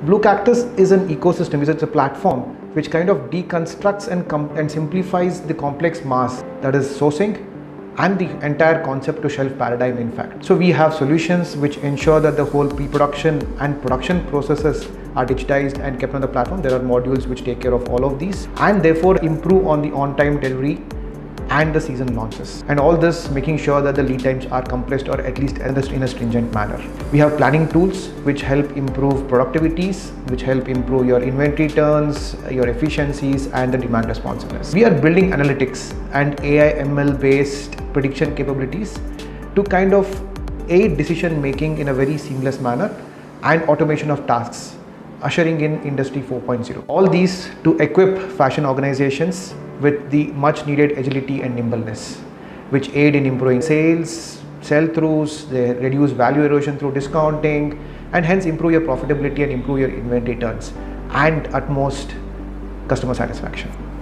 Blue Cactus is an ecosystem, it's a platform which kind of deconstructs and simplifies the complex mass that is sourcing and the entire concept to shelf paradigm in fact. So we have solutions which ensure that the whole pre-production and production processes are digitized and kept on the platform. There are modules which take care of all of these and therefore improve on the on-time delivery and the season launches, and all this making sure that the lead times are compressed or at least in a stringent manner. We have planning tools which help improve productivities, which help improve your inventory turns, your efficiencies and the demand responsiveness. We are building analytics and AI ML based prediction capabilities to kind of aid decision making in a very seamless manner and automation of tasks, ushering in Industry 4.0. All these to equip fashion organizations with the much needed agility and nimbleness, which aid in improving sales, sell-throughs, they reduce value erosion through discounting, and hence improve your profitability and improve your inventory turns and at most customer satisfaction.